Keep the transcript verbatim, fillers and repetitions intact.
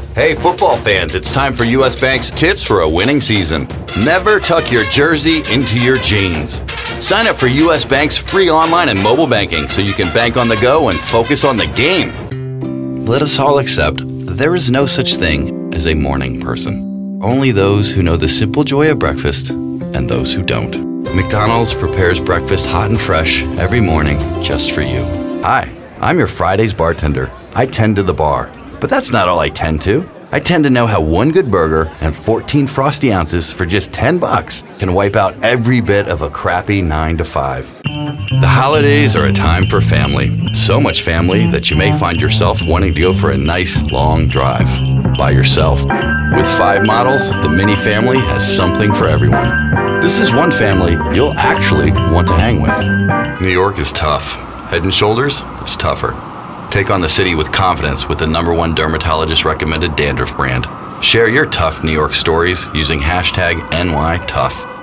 Hey football fans, it's time for U S Bank's tips for a winning season. Never tuck your jersey into your jeans. Sign up for U S Bank's free online and mobile banking so you can bank on the go and focus on the game. Let us all accept there is no such thing as a morning person. Only those who know the simple joy of breakfast and those who don't. McDonald's prepares breakfast hot and fresh every morning just for you. Hi, I'm your Friday's bartender. I tend to the bar. But that's not all I tend to. I tend to know how one good burger and fourteen frosty ounces for just ten bucks can wipe out every bit of a crappy nine to five. The holidays are a time for family. So much family that you may find yourself wanting to go for a nice long drive by yourself. With five models, the Mini family has something for everyone. This is one family you'll actually want to hang with. New York is tough. Head and Shoulders is tougher. Take on the city with confidence with the number one dermatologist recommended dandruff brand. Share your tough New York stories using hashtag N Y Tough.